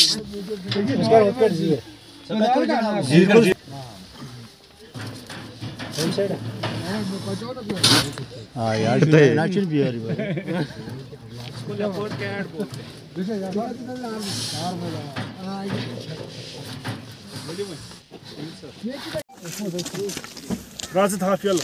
हाँ यार natural beer भाई राज था फियल